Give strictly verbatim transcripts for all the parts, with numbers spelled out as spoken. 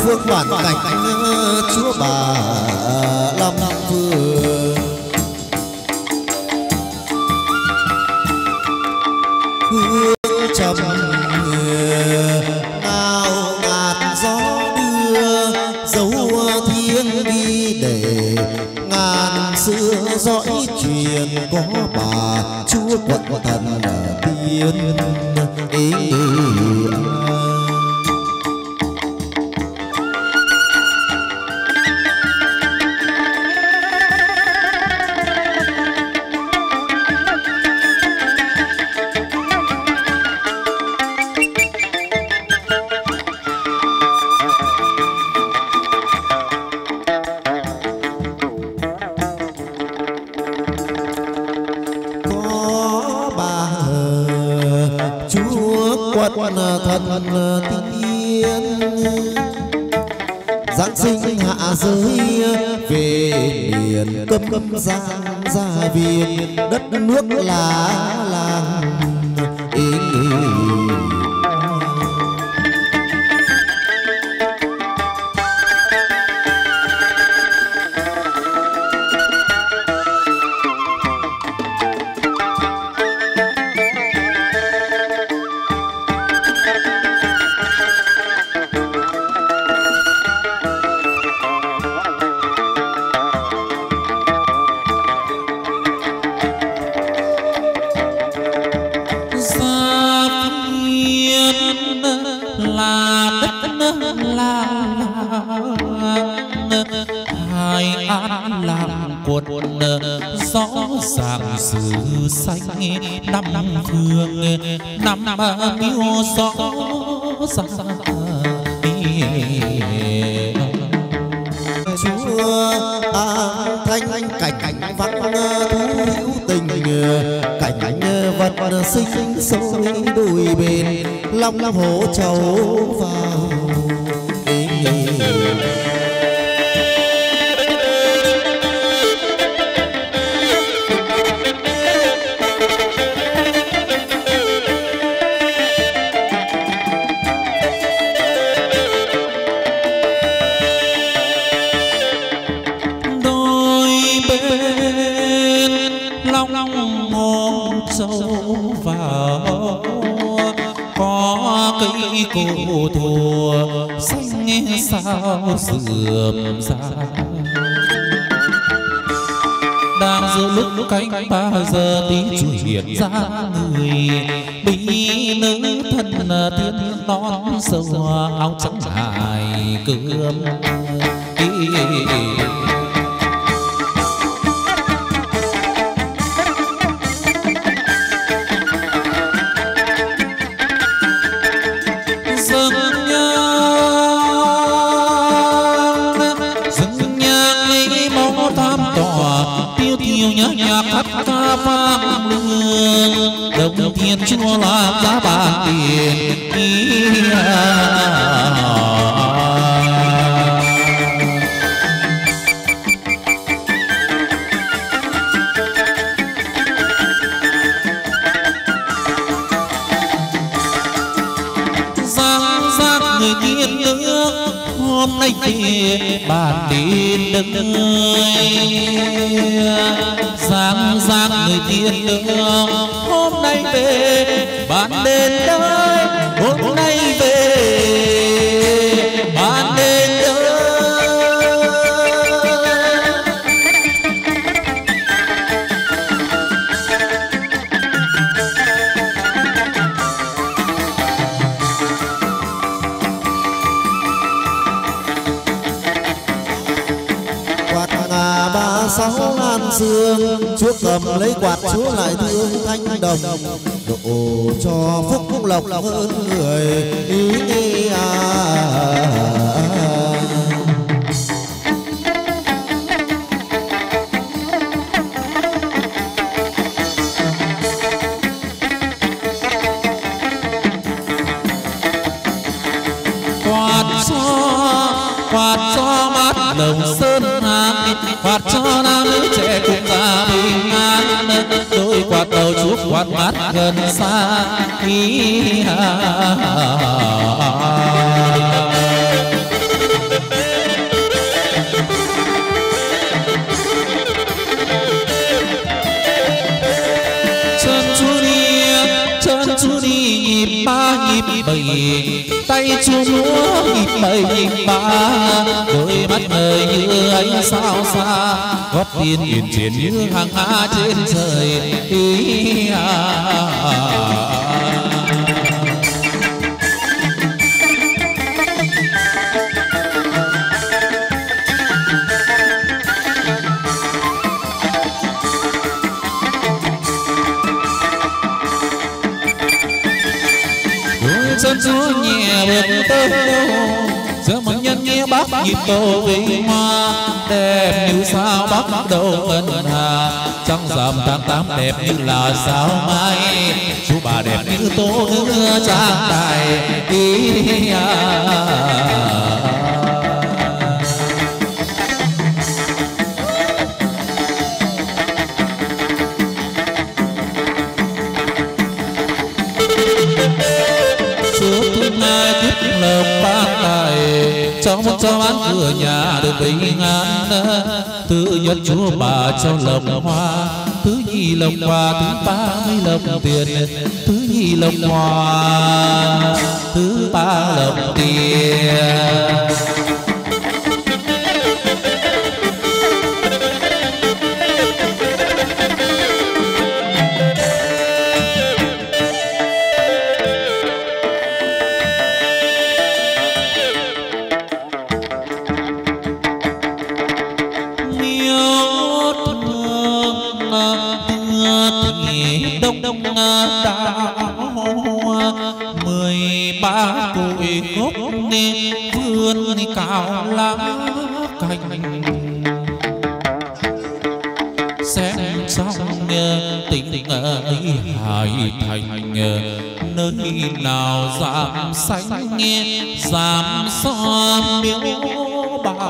phương bản cảnh chúa bà Lâm Vương. Hương trầm ngào ngạt gió đưa, dấu thiêng ghi để ngàn xưa dõi truyền có bà chúa quận thần tiên ý. Thần tiên giáng sinh hạ giới về miền cấm cấm giang gia viên, đất nước lá làng ý. Sự xanh năm phương năm yêu gió xa chúa an thanh cảnh cảnh vắng thú hữu tình cảnh vật sinh sôi đôi bên long hổ trầu vào cô thùa xanh sao sườm ra. Đang giữa lúc cánh ba giờ tí chủ hiện ra người bí nữ thân tiên non sâu áo trắng hài cơm. Đồng thiên chúa làm giá bàn tiền ý à. Giang giang người tiên nước hôm nay về bàn tin đừng ơi. Giang giang người tiên nước hôm nay về bạn đến đây, hôm nay về bạn đến đây. Quạt ngà ba sáu ngàn dương, chúa cầm lấy quạt chúa lại thương thanh đồng, độ cho phúc phúc lộc hơn người ý nghĩ à. Quạt cho quạt cho mát đồng sơn hà, quạt cho nam nữ trẻ cùng gia bình an, đôi quạt đầu chuốc quạt mát gần xa ý à. bầy tay chúa múa nhịp bầy ba đôi mắt ngời như ánh sao xa gót tiên uyển chuyển như hàng hà trên trời ý à. Sơn chúa nhẹ vượt tới đâu giữa một nhân nghe bác nhịp tô vinh hoa đẹp như sao bắc đầu ngân hà trăng rằm tháng tám đẹp như là sao mai chú bà đẹp như tố nữ trang tài ý à. Tiếp lộc ban tài cho một cho bán cửa nhà được bình an thứ nhất chúa bà cho lộc hoa thứ nhì lộc hoa thứ ba mươi lộc tiền thứ nhì lộc hoa thứ ba lộc tiền. Mười ba cội gốc vươn cao lá cành xem trong tình ấy hải thành nơi nào dám xanh dám so miếu bà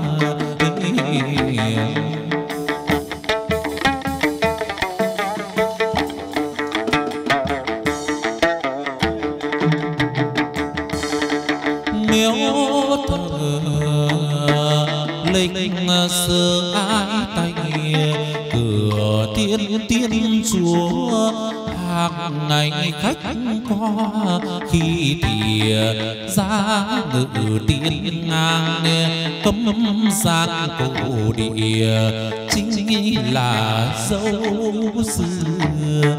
sơ ái tay cửa tiên tiên chúa hàng ngày khách qua khi thì ra ngự tiên ngang cấm gian cổ địa chính là dấu xưa.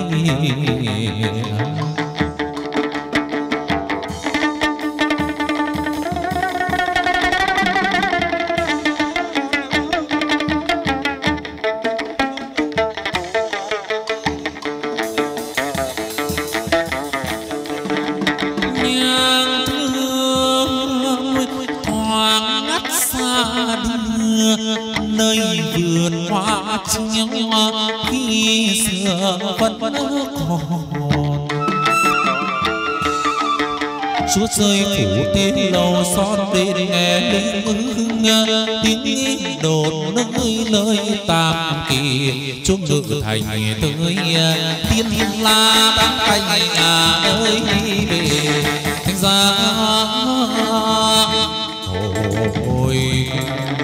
Khi xưa vẫn còn chúa rơi phủ tiên lầu son đến nghe lên tiếng đồn nơi nơi tam kỳ chuông ngự thành tới tiên thiên la đang canh ơi về thành ra hồi